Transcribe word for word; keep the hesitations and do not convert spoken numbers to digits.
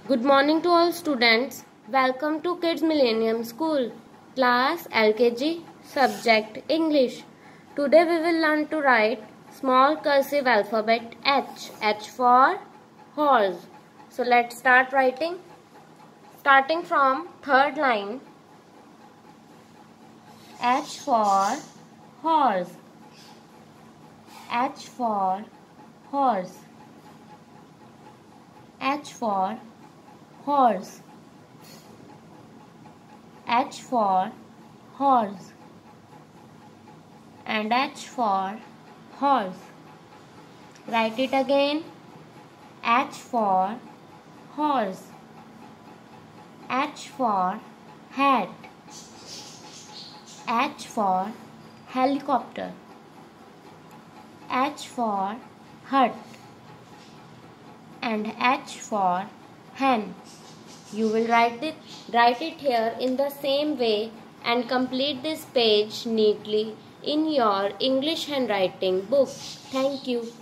Good morning to all students. Welcome to Kids Millennium School. Class L K G. Subject English. Today we will learn to write small cursive alphabet H. H for horse. So let's start writing. Starting from third line. H for horse. H for horse. H for horse. H for horse. And H for horse. Write it again. H for horse. H for hat. H for helicopter. H for hut. And H for hen. You will write it, write it here in the same way and complete this page neatly in your English handwriting book. Thank you.